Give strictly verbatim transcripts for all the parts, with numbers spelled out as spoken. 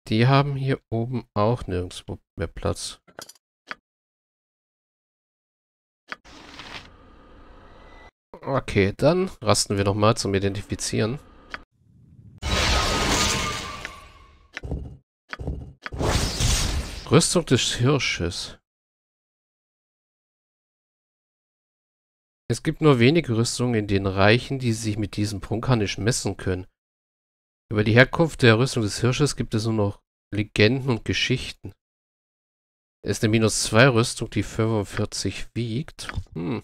Die haben hier oben auch nirgendwo mehr Platz. Okay, dann rasten wir nochmal zum Identifizieren. Rüstung des Hirsches. Es gibt nur wenige Rüstungen in den Reichen, die sich mit diesem Prunkharnisch messen können. Über die Herkunft der Rüstung des Hirsches gibt es nur noch Legenden und Geschichten. Es ist eine minus zwei Rüstung, die fünfundvierzig wiegt. Hm.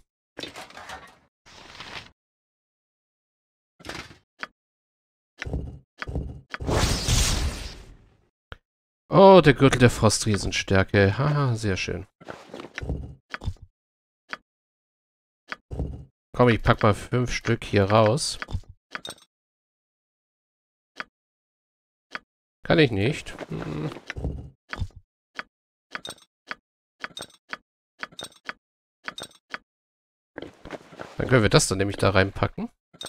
Oh, der Gürtel der Frostriesenstärke. Haha, sehr schön. Komm, ich pack mal fünf Stück hier raus. Kann ich nicht. Hm. Dann können wir das dann nämlich da reinpacken.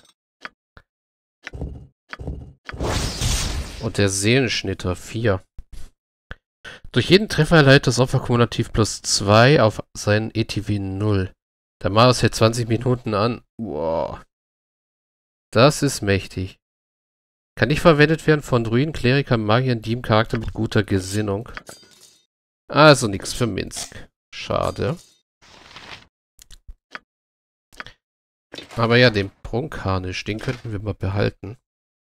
Und der Seelenschnitter vier. Durch jeden Treffer erleidet das Opfer kumulativ plus zwei auf seinen E T W null. Der Malus hält zwanzig Minuten an. Wow. Das ist mächtig. Kann nicht verwendet werden von Druiden, Klerikern, Magiern, die im Charakter mit guter Gesinnung. Also nichts für Minsk. Schade. Aber ja, den Prunkharnisch, den könnten wir mal behalten.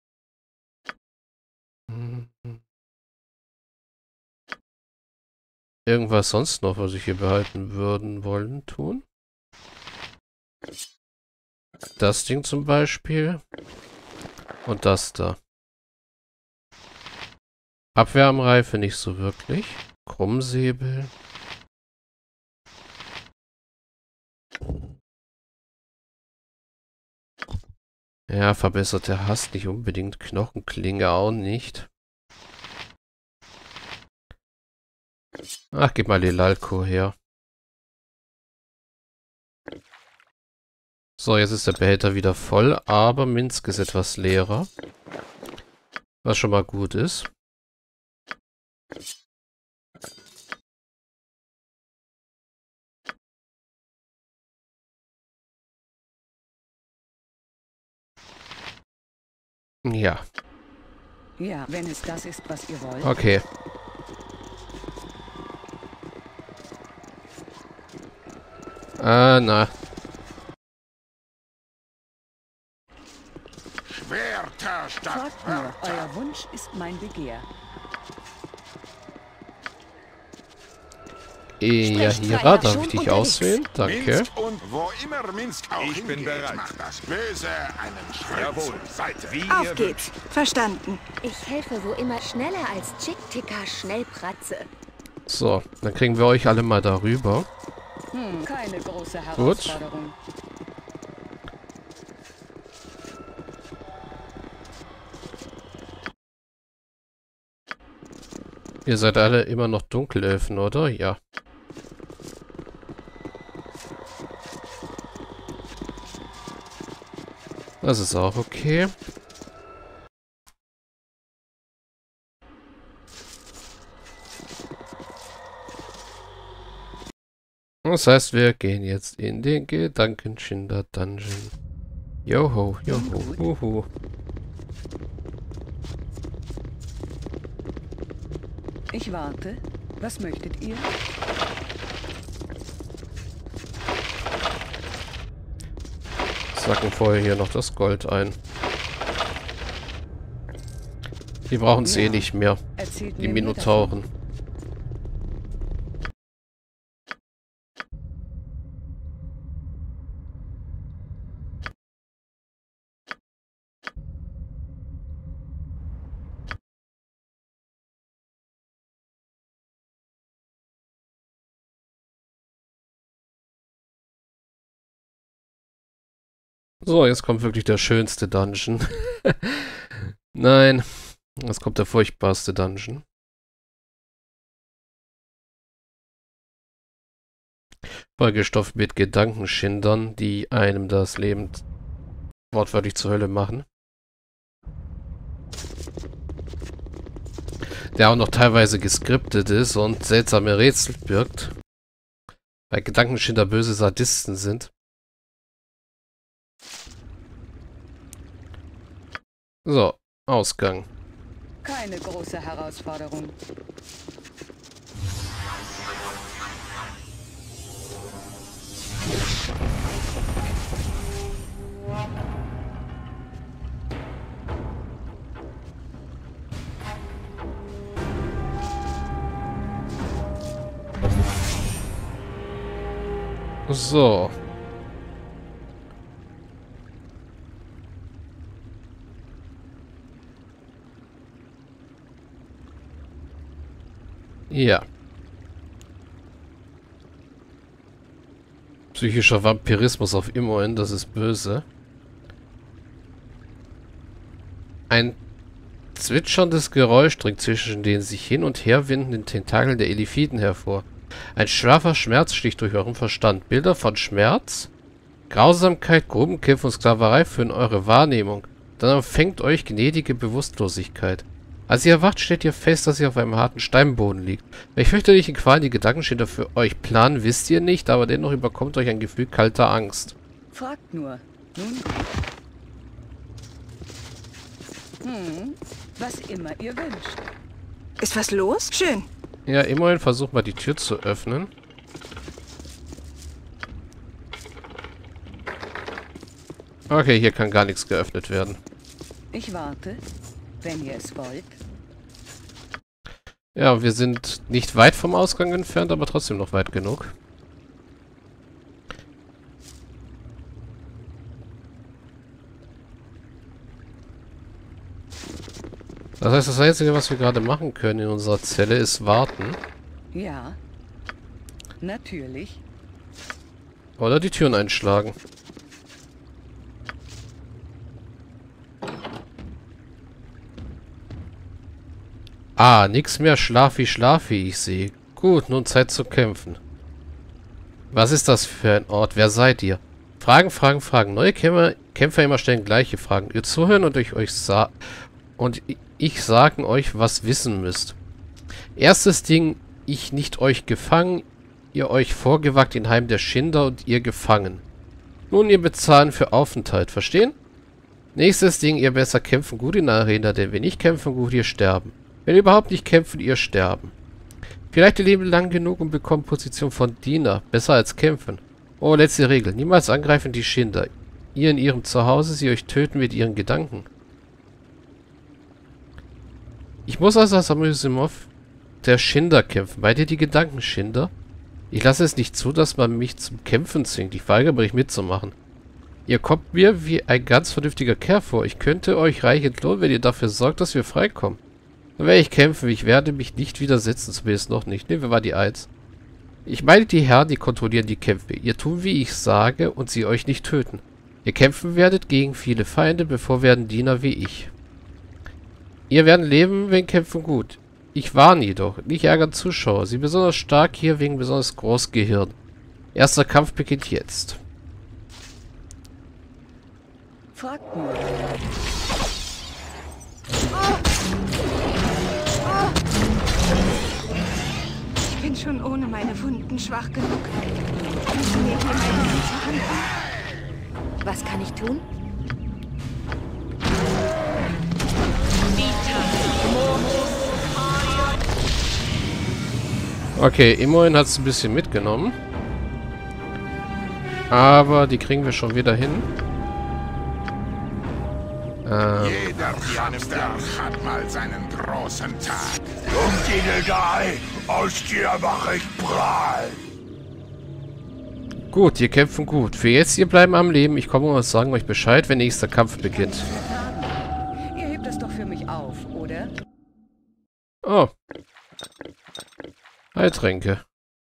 Hm. Irgendwas sonst noch, was ich hier behalten würden wollen, tun? Das Ding zum Beispiel. Und das da. Abwärmreife nicht so wirklich. Krummsäbel. Ja, verbesserte Hass nicht unbedingt. Knochenklinge auch nicht. Ach, gib mal Lelalko her. So, jetzt ist der Behälter wieder voll, aber Minsk ist etwas leerer. Was schon mal gut ist. Ja. Ja, wenn es das ist, was ihr wollt. Okay. Ah, na. Schwerter statt Fragt nur, Wörter. euer Wunsch ist mein Begehr. Ja, Hira, darf ich dich auswählen? Danke. Minsk und wo immer Minsk auch Ich bin hingeht, bereit. macht das Böse einen Schritt Jawohl. zur Seite. Wie Auf ihr geht's. Verstanden. Ich helfe wo immer schneller als Chick-Ticker Schnellpratze. So, dann kriegen wir euch alle mal darüber. Hm, keine große Herausforderung. Ihr seid alle immer noch Dunkelelfen, oder? Ja. Das ist auch okay. Das heißt, wir gehen jetzt in den Gedankenschinder Dungeon. Joho, joho, uhu. Ich warte. Was möchtet ihr? Sacken vorher hier noch das Gold ein. Die brauchen es eh Ja. nicht mehr. Erzählt Die mir mehr Minotauren. So, jetzt kommt wirklich der schönste Dungeon. Nein, jetzt kommt der furchtbarste Dungeon. Vollgestopft mit Gedankenschindern, die einem das Leben wortwörtlich zur Hölle machen. Der auch noch teilweise geskriptet ist und seltsame Rätsel birgt. Weil Gedankenschinder böse Sadisten sind. So, Ausgang. Keine große Herausforderung. So. Ja. Psychischer Vampirismus auf Imoen, das ist böse. Ein zwitscherndes Geräusch dringt zwischen den sich hin und her windenden Tentakeln der Elifiden hervor. Ein scharfer Schmerz sticht durch euren Verstand. Bilder von Schmerz, Grausamkeit, Grubenkämpfe und Sklaverei führen eure Wahrnehmung. Dann empfängt euch gnädige Bewusstlosigkeit. Als ihr erwacht, stellt ihr fest, dass ihr auf einem harten Steinboden liegt. Welch fürchterlichen Qualen die Gedankenschinder für euch planen, wisst ihr nicht, aber dennoch überkommt euch ein Gefühl kalter Angst. Fragt nur. Nun gut. Hm, was immer ihr wünscht. Ist was los? Schön. Ja, immerhin versucht mal die Tür zu öffnen. Okay, hier kann gar nichts geöffnet werden. Ich warte, wenn ihr es wollt. Ja, wir sind nicht weit vom Ausgang entfernt, aber trotzdem noch weit genug. Das heißt, das Einzige, was wir gerade machen können in unserer Zelle, ist warten. Ja, natürlich. Oder die Türen einschlagen. Ah, nix mehr Schlafi Schlafi, ich sehe. Gut, nun Zeit zu kämpfen. Was ist das für ein Ort? Wer seid ihr? Fragen, Fragen, Fragen. Neue Kämpfer, Kämpfer immer stellen gleiche Fragen. Ihr zuhören und ich euch sa und ich sagen euch, was wissen müsst. Erstes Ding, ich nicht euch gefangen, ihr euch vorgewagt in Heim der Schinder und ihr gefangen. Nun ihr bezahlen für Aufenthalt, verstehen? Nächstes Ding, ihr besser kämpfen gut in der Arena, denn wenn nicht kämpfen gut, ihr sterben. Wenn ihr überhaupt nicht kämpfen, ihr sterben. Vielleicht ihr leben lang genug und bekommen Position von Diener, besser als kämpfen. Oh, letzte Regel, niemals angreifen die Schinder. Ihr in ihrem Zuhause, sie euch töten mit ihren Gedanken. Ich muss also als Amüsement der Schinder kämpfen. Bei dir die Gedankenschinder? Ich lasse es nicht zu, dass man mich zum Kämpfen zwingt. Ich weigere mich mitzumachen. Ihr kommt mir wie ein ganz vernünftiger Kerl vor. Ich könnte euch reich entlohnen, wenn ihr dafür sorgt, dass wir freikommen. Dann werde ich kämpfen. Ich werde mich nicht widersetzen, zumindest noch nicht. Nehmen wir mal die eins. Ich meine die Herren, die kontrollieren die Kämpfe. Ihr tun, wie ich sage, und sie euch nicht töten. Ihr kämpfen werdet gegen viele Feinde, bevor werden Diener wie ich. Ihr werden leben, wenn kämpfen gut. Ich warne jedoch, nicht ärgern Zuschauer. Sie besonders stark hier wegen besonders groß Gehirn. Erster Kampf beginnt jetzt. Fragt nur. Ich bin schon ohne meine Wunden schwach genug. Kannst du mir hier meine ganze Hand an? Was kann ich tun? Okay, immerhin hat es ein bisschen mitgenommen. Aber die kriegen wir schon wieder hin. Ähm. Jeder Hamster hat mal seinen großen Tag. Dummdienelei, aus dir mache ich Prall. Gut, ihr kämpfen gut. Für jetzt, ihr bleiben am Leben. Ich komme und sagen euch Bescheid, wenn nächster Kampf beginnt. Ihr hebt es doch für mich auf, oder? Oh. Heiltränke.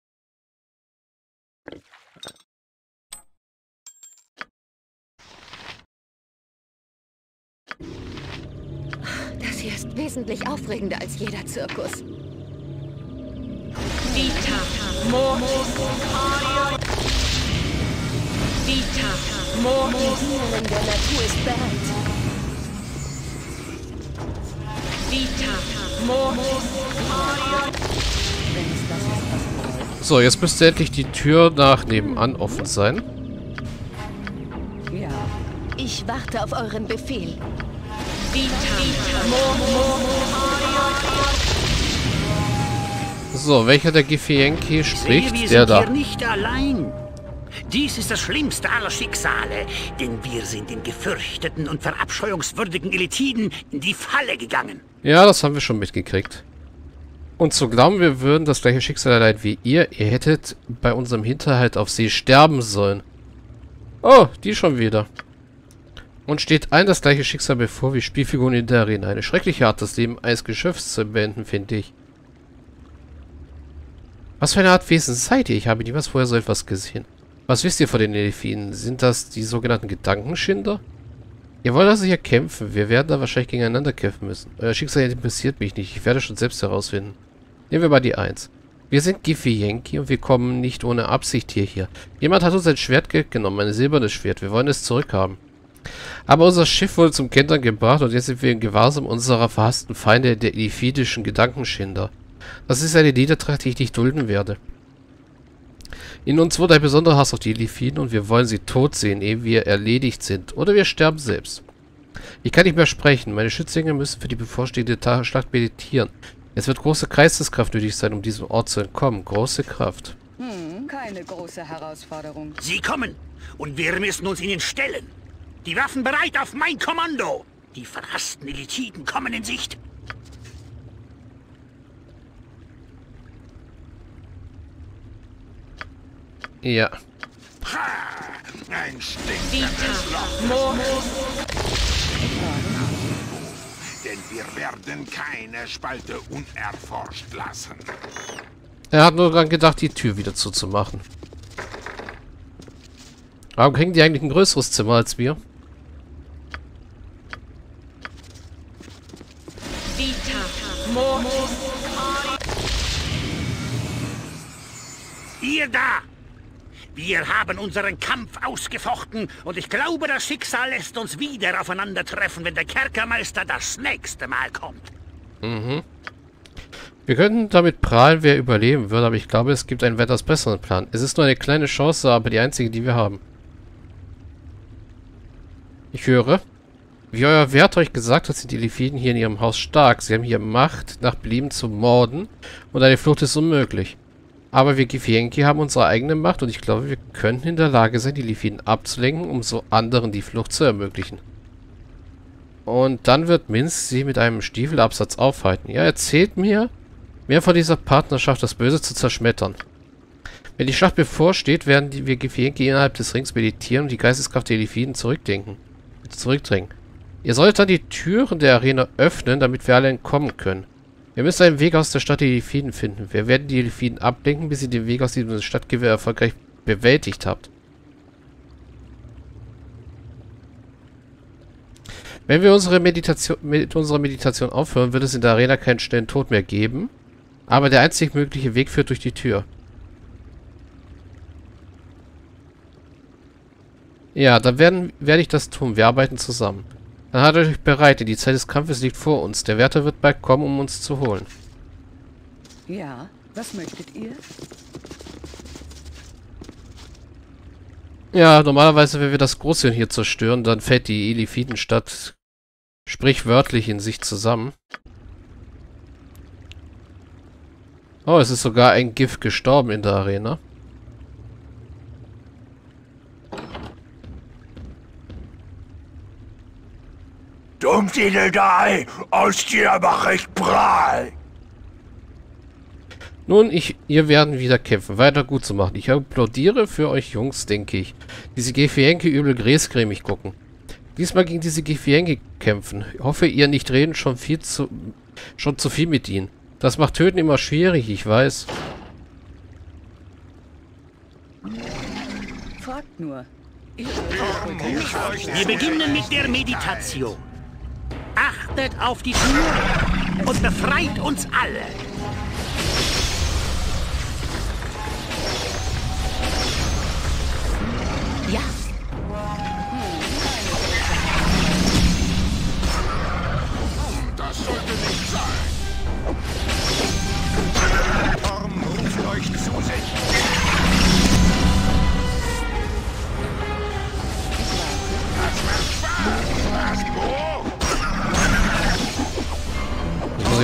Das hier ist wesentlich aufregender als jeder Zirkus. Vita, Mortis, Vita, Mortis. Die Dienerin der Natur ist bereit. Vita, So, jetzt müsste endlich die Tür nach nebenan offen sein. Ja. Ich warte auf euren Befehl. So, welcher der Githyanki Sehe, spricht? wir Der sind da. hier nicht allein. Dies ist das schlimmste aller Schicksale, denn wir sind den gefürchteten und verabscheuungswürdigen Elitiden in die Falle gegangen. Ja, das haben wir schon mitgekriegt. Und zu glauben, wir würden das gleiche Schicksal erleiden wie ihr, ihr hättet bei unserem Hinterhalt auf See sterben sollen. Oh, die schon wieder. Und steht allen das gleiche Schicksal bevor wie Spielfiguren in der Arena. Eine schreckliche Art, das Leben eines Geschöpfs zu beenden, finde ich. Was für eine Art Wesen seid ihr? Ich habe niemals vorher so etwas gesehen. Was wisst ihr von den Delfinen? Sind das die sogenannten Gedankenschinder? Ihr wollt also hier kämpfen. Wir werden da wahrscheinlich gegeneinander kämpfen müssen. Euer Schicksal interessiert mich nicht. Ich werde schon selbst herausfinden. Nehmen wir mal die eins. Wir sind Githyanki und wir kommen nicht ohne Absicht hierher. Jemand hat uns ein Schwert genommen, ein silbernes Schwert. Wir wollen es zurückhaben. Aber unser Schiff wurde zum Kentern gebracht und jetzt sind wir im Gewahrsam unserer verhassten Feinde, der illithidischen Gedankenschinder. Das ist eine Niedertracht, die ich nicht dulden werde. In uns wurde ein besonderer Hass auf die Illithiden und wir wollen sie tot sehen, ehe wir erledigt sind. Oder wir sterben selbst. Ich kann nicht mehr sprechen. Meine Schützlinge müssen für die bevorstehende Ta- Schlacht meditieren. Es wird große Geisteskraft nötig sein, um diesem Ort zu entkommen. Große Kraft. Hm, keine große Herausforderung. Sie kommen und wir müssen uns ihnen stellen. Die Waffen bereit auf mein Kommando. Die verhassten Elitiden kommen in Sicht. Ja. Ha! Ein stinkendes Loch. Denn wir werden keine Spalte unerforscht lassen. Er hat nur daran gedacht, die Tür wieder zuzumachen. Warum kriegen die eigentlich ein größeres Zimmer als wir? Ihr da! Wir haben unseren Kampf ausgefochten und ich glaube, das Schicksal lässt uns wieder aufeinandertreffen, wenn der Kerkermeister das nächste Mal kommt. Mhm. Wir könnten damit prahlen, wer überleben wird, aber ich glaube, es gibt einen weitaus besseren Plan. Es ist nur eine kleine Chance, aber die einzige, die wir haben. Ich höre, wie euer Wert euch gesagt hat, sind die Illithiden hier in ihrem Haus stark. Sie haben hier Macht, nach Belieben zu morden und eine Flucht ist unmöglich. Aber wir Githyanki haben unsere eigene Macht und ich glaube, wir könnten in der Lage sein, die Illithiden abzulenken, um so anderen die Flucht zu ermöglichen. Und dann wird Minz sie mit einem Stiefelabsatz aufhalten. Ja, erzählt mir mehr von dieser Partnerschaft, das Böse zu zerschmettern. Wenn die Schlacht bevorsteht, werden die, wir Githyanki innerhalb des Rings meditieren und die Geisteskraft der Illithiden zurückdenken, zurückdrängen. Ihr solltet dann die Türen der Arena öffnen, damit wir alle entkommen können. Wir müssen einen Weg aus der Stadt der Illithiden finden. Wir werden die Illithiden ablenken, bis ihr den Weg aus diesem Stadtgewehr erfolgreich bewältigt habt. Wenn wir unsere Meditation, mit unserer Meditation aufhören, wird es in der Arena keinen schnellen Tod mehr geben. Aber der einzig mögliche Weg führt durch die Tür. Ja, dann werden, werde ich das tun. Wir arbeiten zusammen. Dann haltet euch bereit, denn die Zeit des Kampfes liegt vor uns. Der Wärter wird bald kommen, um uns zu holen. Ja, was möchtet ihr? Ja, normalerweise, wenn wir das Großhirn hier zerstören, dann fällt die Illithidenstadt sprichwörtlich in sich zusammen. Oh, es ist sogar ein Gift gestorben in der Arena. Dummtideldei, aus dir mache ich Prahl. Nun, ich, ihr werden wieder kämpfen. Weiter gut zu machen. Ich applaudiere für euch Jungs, denke ich. Diese Githyanki übel gräscremig gucken. Diesmal gegen diese Githyanki kämpfen. Ich hoffe, ihr nicht reden schon viel zu, schon zu viel mit ihnen. Das macht Töten immer schwierig, ich weiß. Fragt nur. Ich Wir beginnen mit der Meditation. Achtet auf die Tür und befreit uns alle. Ja. Das sollte nicht sein.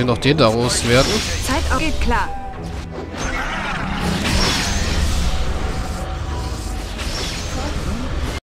noch den da loswerden. Zeit auf. Geht klar.